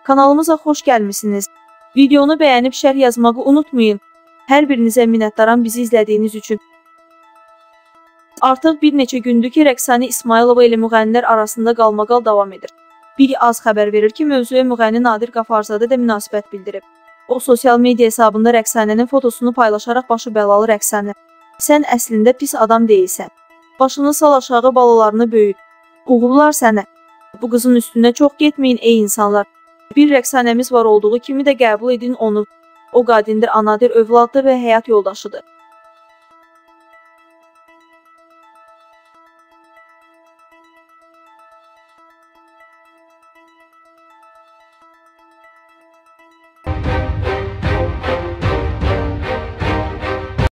Kanalımıza xoş gəlmisiniz. Videonu bəyənib şərh yazmağı unutmayın. Hər birinizə minnətdaram bizi izlədiyiniz üçün. Artıq bir neçə gündür ki, Rəqsanə İsmayılova ilə müğənnilər arasında qalmaqal davam edir. Bir az xəbər verir ki, mövzuya müğənni Nadir Qafarzadə də münasibət bildirib. O, sosial media hesabında Rəqsanənin fotosunu paylaşaraq başı bəlalı Rəqsanə, sən əslində pis adam deyilsən. Başını sal aşağı, balalarını böyüt. Uğurlar sənə. Bu qızın üstünə çox getməyin ey insanlar. Bir Rəqsanəmiz var olduğu kimi də qəbul edin onu. O qadindir, anadır, övladdır və həyat yoldaşıdır.